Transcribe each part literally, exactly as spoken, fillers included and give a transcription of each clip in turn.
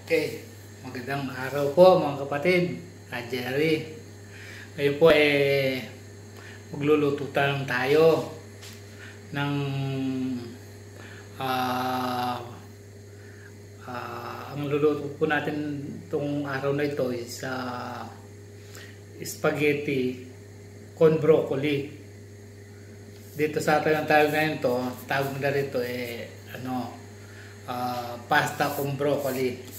Okay, magandang araw po mga kapatid. Ah, Jerry. Ngayon po eh magluluto tayo ng ah uh, ang luluto po natin itong araw na ito is uh, spaghetti con broccoli. Dito sa atin ang tawag ngayon to, tawag nila rito eh ano, uh, pasta con broccoli.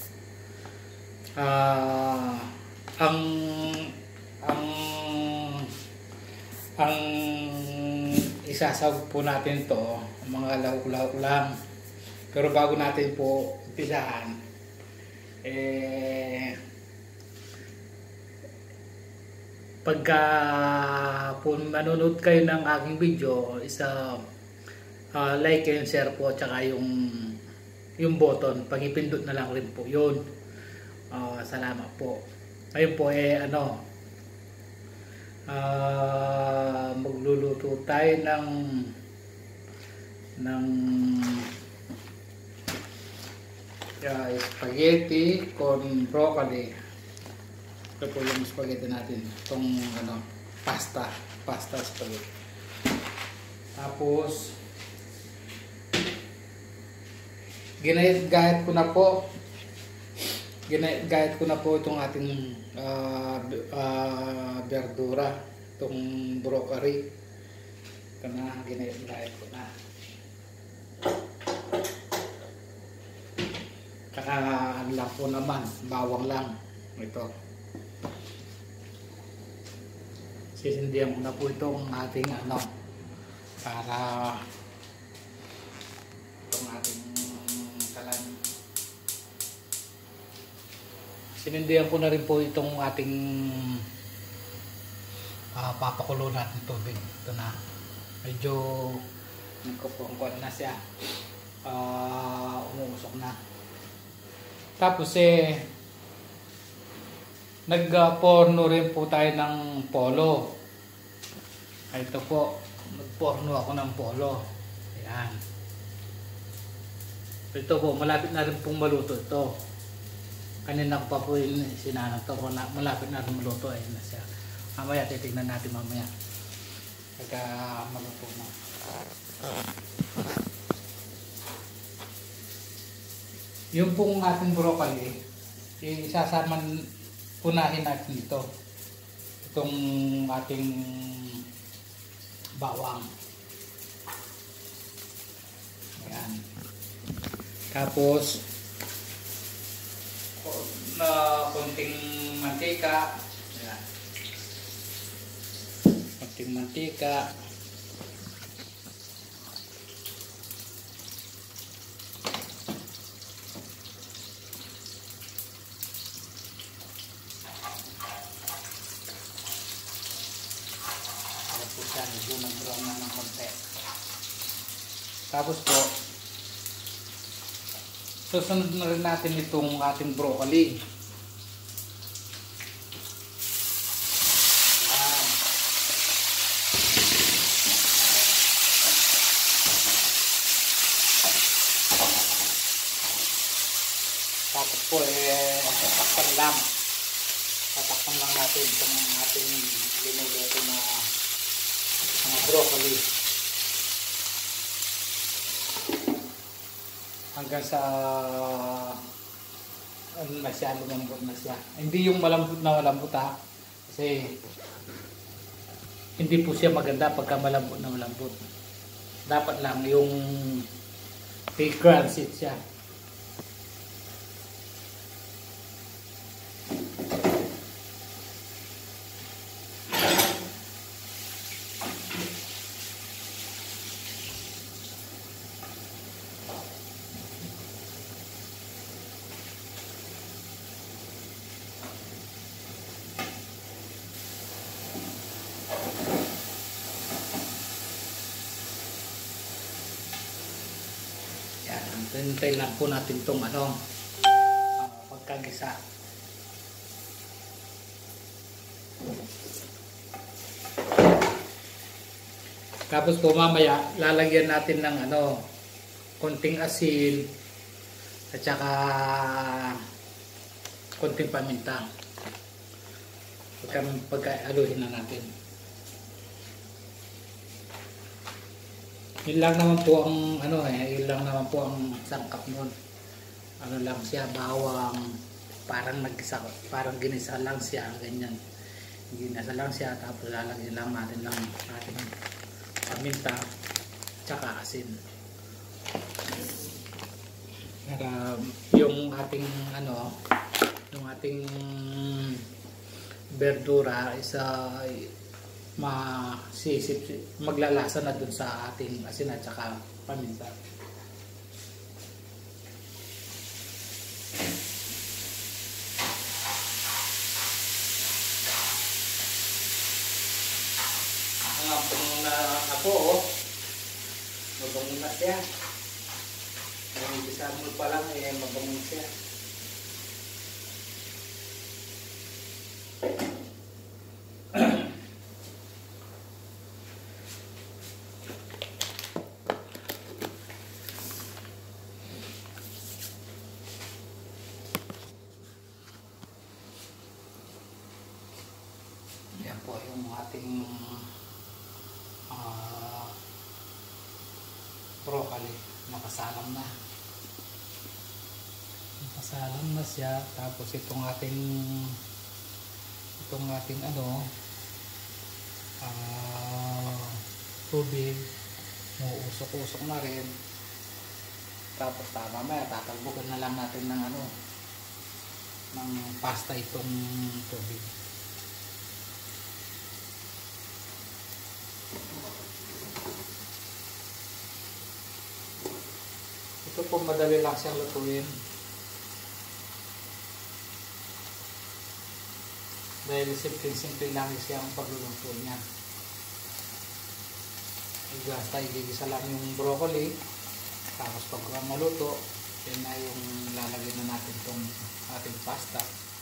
Uh, ang ang ang isasawag po natin to mga lahok-lahok lang, pero bago natin po umpisahan eh pagka po manonood kayo ng aking video isa uh, like and share po, tsaka yung yung button pag-ipindot na lang rin po yun. Uh, salamat po. Ngayon po eh ano, uh, magluluto tayo ng ng uh, spaghetti con broccoli. Ito po yung spaghetti natin, itong ano, pasta pasta spaghetti. Tapos ginayat-gayat ko na po Ginayat ko na po itong ating uh, uh, verdura, itong broccoli. Ito na, ginayat ko na. Tsaka ano lang po naman, bawang lang. Ito. Sisindihan ko na po itong ating ano, para itong ating kalan. Sinindihan ko na rin po itong ating uh, papakulo natin tubig. Ito na. Medyo nagkupungkot na siya. Uh, umuusok na. Tapos eh nagporno rin po tayo ng polo. Ito po. Nagporno ako ng polo. Ayan. Ito po. Malapit na rin pong maluto ito. Kanina ko pa po yung sinanang to, malapit na rin maluto, ayun na siya. Mamaya titignan natin mamaya pagka maluto na. Yung pong ating broccoli isasaman, punahin natin ito, itong ating bawang. Ayan. Tapos na konting mantika. Ayan. Konting mantika. Tapos yan, medyo nag-brown na ng konti. Tapos po susunod na rin natin itong ating broccoli. Ah. Tapos po eh tatakpan lang. Tatakpan lang natin itong ating linuluto na mga broccoli. Hanggang sa ano na siya, lumambot na siya. Hindi yung malambot na malambot ha, kasi hindi po siya maganda pagka malambot na malambot. Dapat lang yung fragrance siya. Hintayin lang po natin itong ano, uh, pagkagisa. Tapos po mamaya lalagyan natin ng ano, konting asin at saka konting paminta. Pagka, pagka-aluhin na natin. Yun lang naman po ang ano eh, yun lang naman po ang sangkap nun. Ano lang siya, bawang, parang nagisa, parang ginisa lang siya, ganyan. Ginisa lang siya, tapos lalagyan lang natin lang natin ng paminta, tsaka asin. Para yung ating ano, yung ating berdura isa masisip, maglalasa na dun sa ating asin at saka paminta. Mabango na na po, oh. Mabango na siya. Ang bisa mo pa lang eh, mabango siya. Yan po yung ating uh, broccoli. Nakasalang na. Nakasalang na siya. Tapos itong ating itong ating ano uh, tubig muusok-usok na rin. Tapos tama maya tatalbukan na lang natin ng ano ng pasta itong tubig. Ito po madali lang siyang lutuin. Dahil simple-simple lang siyang pagluluto niya. Basta igigisa lang yung broccoli. Tapos pag maluto, yun na yung lalagyan na natin itong ating pasta.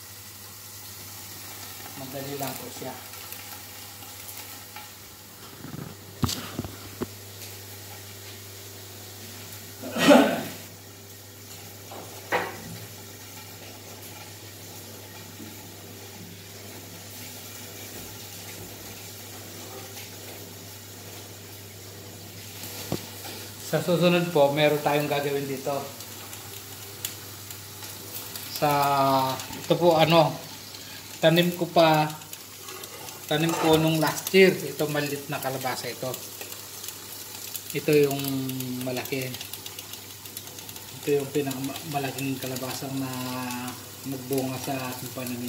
Madali lang po siya. Sa susunod po, meron tayong gagawin dito. Sa ito po ano, tanim ko pa tanim ko nung last year. Ito maliit na kalabasa ito. Ito yung malaki. Ito yung pinakamalaking kalabasang na nagbunga sa ating pananim.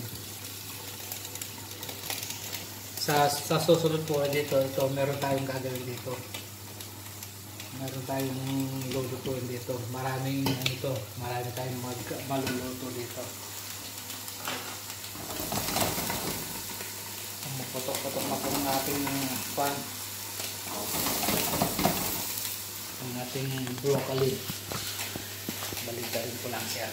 Sa, sa susunod po dito, ito meron tayong gagawin dito. Meron tayong lulutuin dito. Maraming ano ito, marami tayong mag, maluluto dito. Maputok-putok na po ang ating pan. Ang ating broccoli. Balitain ko lang siya.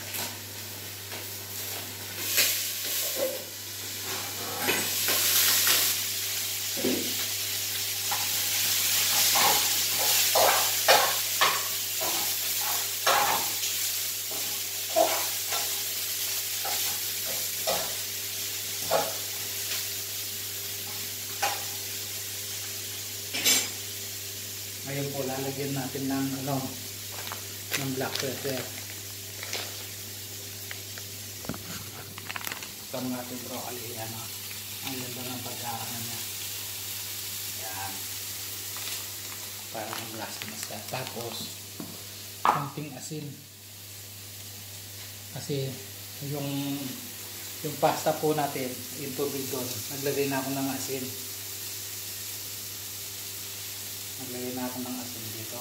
Ngayon po lalagyan natin ng ano ng black pepper. Ito ang ating broccoli. Yan, oh. Ang ganda ng pagkaano niya. Yan. Parang lasa na siya. Tapos konting asin. Kasi yung yung pasta po natin, yung tubig doon, naglagay na ako ng asin. Naglagay na ako ng asin dito.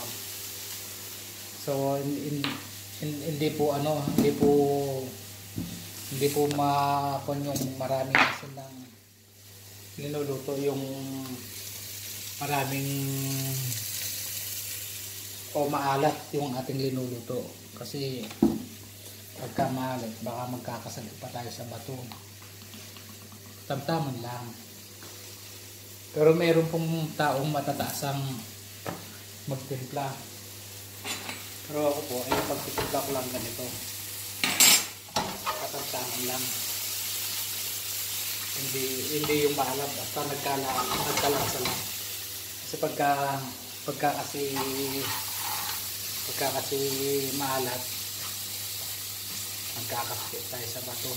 So in, in, in, hindi po ano, hindi po hindi po mapon yung maraming asin ng linuluto, yung maraming o maalat yung ating linuluto. Kasi pagka maalat, baka magkakasagip pa tayo sa bato. Tamtaman lang. Pero mayroon pong taong matataas ang magtimpla. Pero ako po, ay pagtitimpla ko lang ganito. Katamtaman lang. Hindi hindi yung maalat, basta nagkala nagkalasa lang. Kasi pagka pagka kasi pagka kasi maalat, magkakasakit tayo sa bato.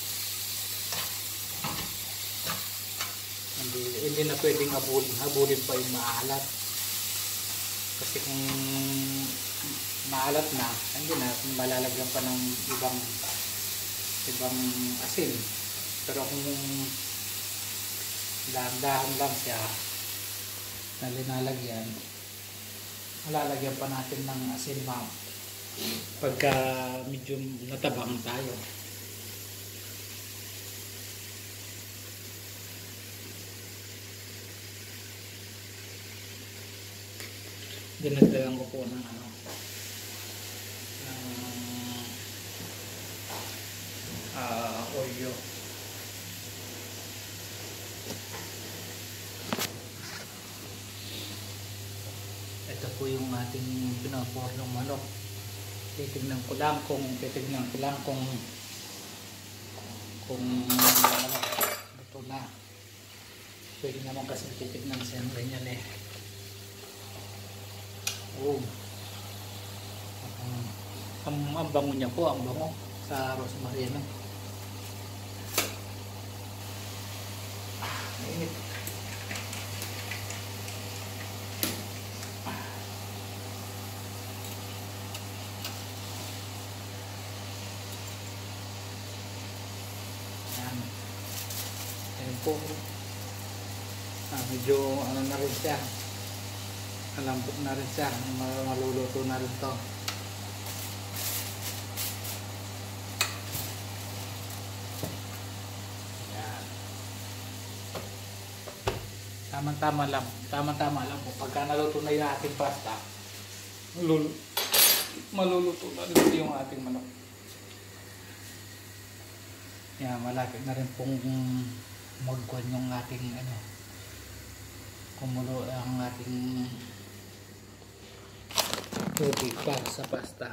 Hindi hindi na pwedeng habulin, habulin pa yung maalat. Kasi kung maalat na, hindi na malalagyan pa ng ibang ibang asin. Pero kung dahan-dahan lang siya na linalagyan, malalagyan pa natin ng asin ma'am pagka medyo natabang tayo. Dinagdagan ko po ng ano Uh, oil. Ito po yung ating pinapornong manok. Titignan ko lang kung titignan ko lang kung kung ano, ito na. Pwede naman kasi titignan siya ng ganyan eh. Oh. Um, ang, ang bango niya po, ang bango sa rosemary no. Mainit. Yan. Yan po. Ah, medyo ano na rin siya. Malambot na rin siya. Maluluto na rin to. Tama-tama lang, tama-tama lang po. Pagka naluto na yung ating pasta, malul maluluto na rin yung ating manok. Yan, malapit na rin pong magkuhan yung ating ano, kumulo ang ating tubig para sa pasta.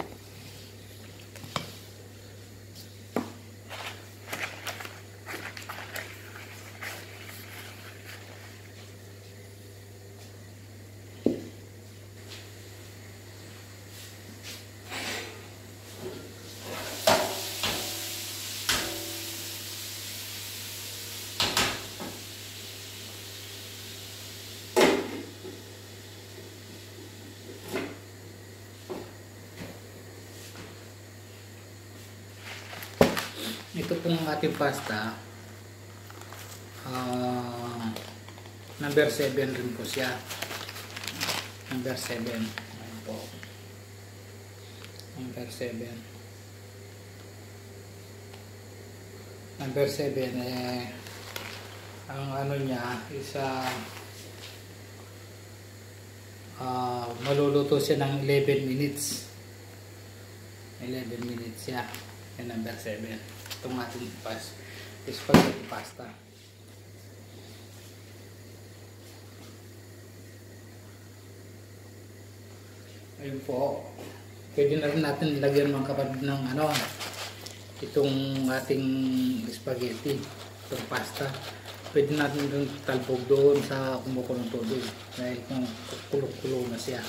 Ito pong ating pasta, uh, number seven rin po siya. Number seven. Ayan po. Number seven. Number seven, eh, ang ano niya, isa, uh, maluluto siya ng eleven minutes. eleven minutes siya. Yan number seven. Itong ating pas spaghetti pasta. Ayun po. Pwede na rin natin lagyan mga kapatid ng ano, itong ating spaghetti, itong pasta. Pwede natin rin talbog doon sa kumukulong tubig dahil kung kulong-kulo na siya.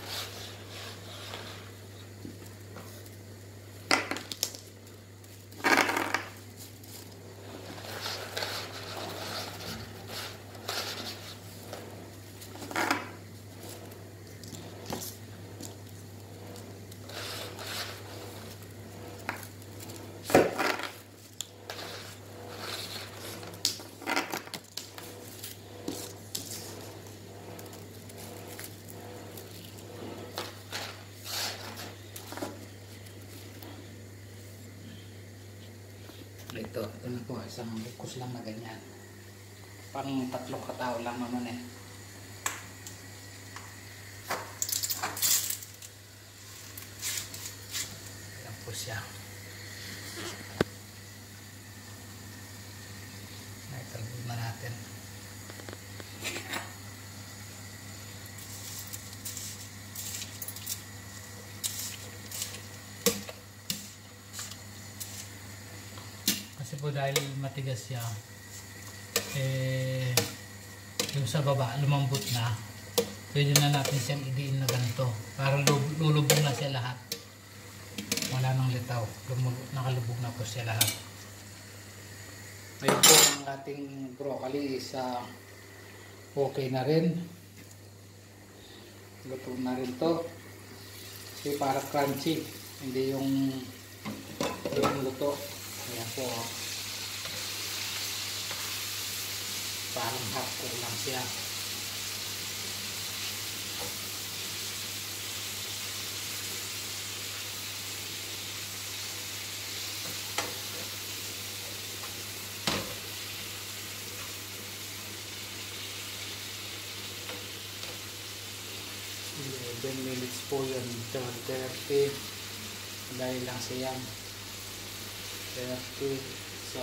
Ito, ito na po, isang bukos lang na ganyan. Parang tatlong katao lang naman eh. Ayan po siya. Naitalbog na natin. Kasi po dahil matigas siya, eh, yung sa baba lumambot na, pwede na natin siyang idiin na ganito para lulubog na siya lahat, wala nang litaw, nakalubog na po siya lahat. Ngayon po ang ating broccoli is uh, okay na rin, luto na rin to kasi para crunchy, hindi yung yung luto. Ayan po, parang half cook lang siya. eleven minutes po yun, thirty dahil lang siyang thirty, so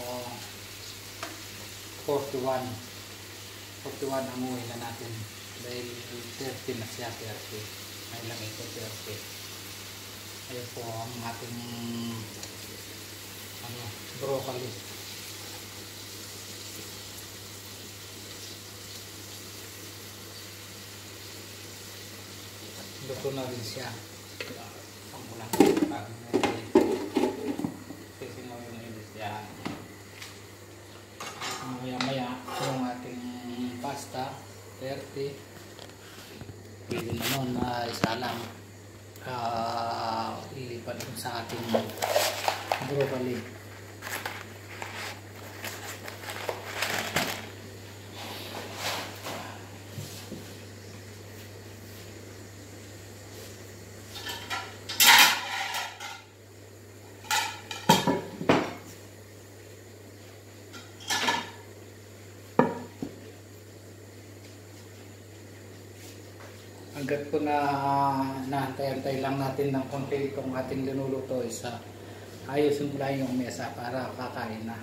forty-one forty-one ang uwi na natin dahil thirty na siya, thirty ay lang ito, thirty. Ayun po ang ating ano, broccoli. Luto na rin siya. Ang ulang pag sisinaw yung ilis yan. Maya maya yung ating pasta thirty, pwede na nun na isa lang uh, ilipat sa ating broccoli. Hanggat po na naantay-antay lang natin ng konti itong ating linuluto, isa ayusin ko lang yung mesa para kakain na.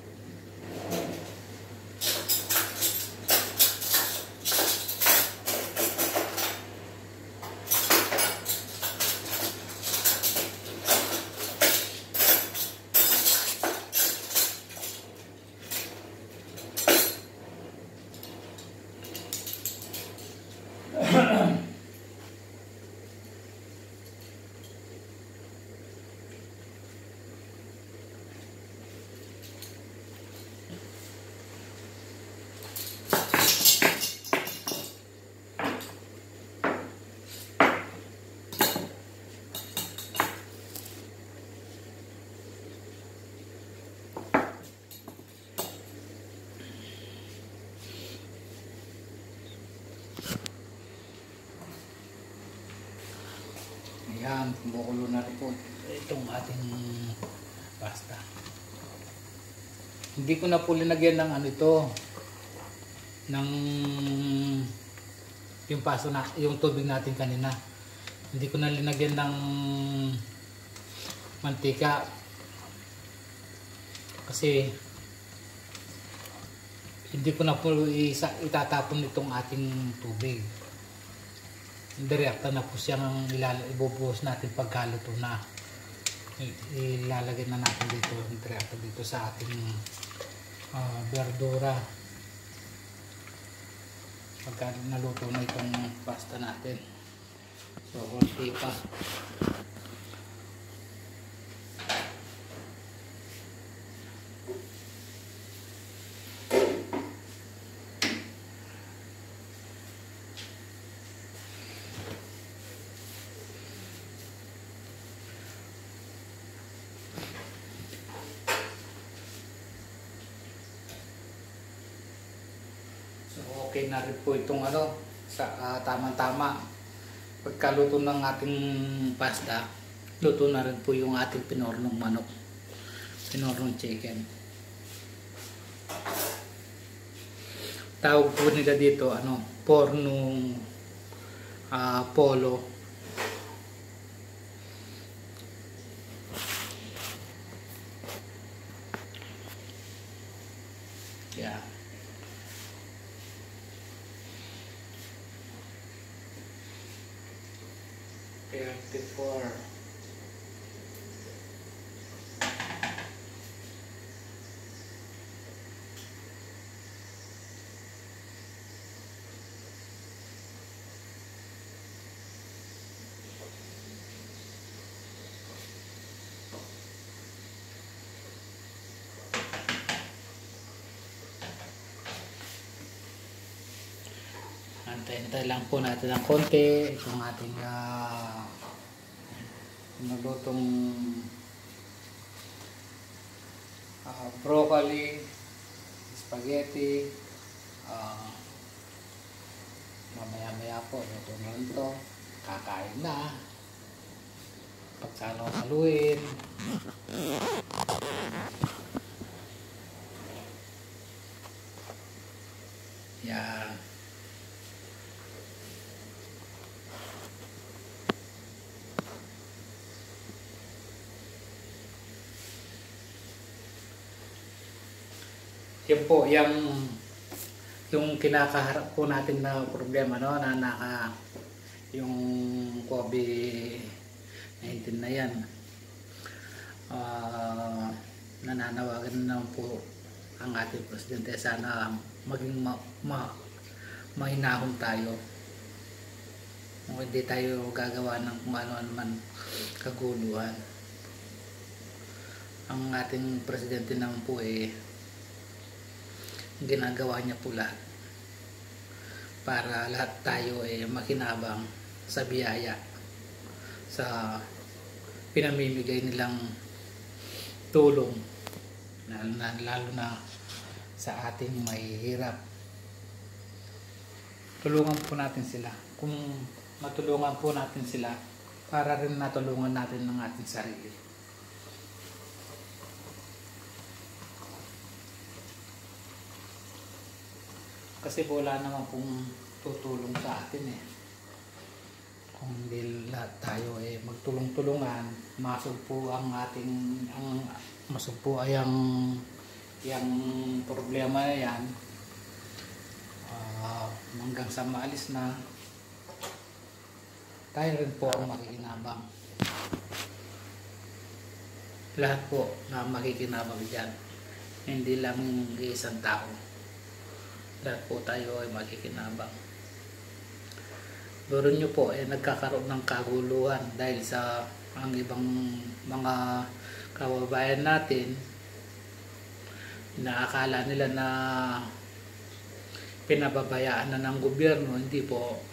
Ayan, kumukulo na rin po itong ating pasta. Hindi ko na po linagyan ng ano ito, ng yung paso na, yung tubig natin kanina. Hindi ko na linagyan ng mantika kasi hindi ko na po isa, itatapon itong ating tubig. Direkta na po siyang ibubuhos natin pagkaluto na. Ilalagay na natin dito, direkta dito sa ating uh, verdura pagka naluto na itong pasta natin. So konti pa. Okay na rin po itong ano, sa uh, tamang-tama. Pagkaluto ng ating pasta, luto na rin po yung ating pinornong manok, pinornong chicken. Tawag po nila dito ano, pornong uh, polo. Yeah. thirty-four. Antay-antay lang po natin ng konti itong ating uh, nalutong uh, broccoli, spaghetti. Uh, mamaya-maya po luto na ito, kakain na, pagsalo-saluin. Yan. Yan po, yung yung kinakaharap po natin na problema, no, na naka yung COVID nineteen na yan. Uh, nananawagan na po ang ating presidente, sana maging ma, ma, mahinahon tayo. Kung hindi tayo gagawa ng kung ano man kaguluhan. Ang ating presidente naman po eh, ginagawa niya po lahat para lahat tayo eh makinabang sa biyaya, sa pinamimigay nilang tulong, lalo na, lalo na sa ating mahihirap. Tulungan po natin sila. Kung matulungan po natin sila, para rin natulungan natin ng ating sarili. Kasi wala naman pong tutulong sa atin eh. Kung hindi lahat tayo eh magtulong-tulungan, masugpo ang ating ang masugpo ay ang yung problema na yan, uh, hanggang sa maalis na, tayo rin po ang makikinabang. Lahat po na makikinabang dyan, hindi lang isang tao. Lahat po tayo ay makikinabang. Pero nyo po ay eh, nagkakaroon ng kaguluhan dahil sa ang ibang mga kababayan natin na akala nila na pinababayaan na ng gobyerno. Hindi po.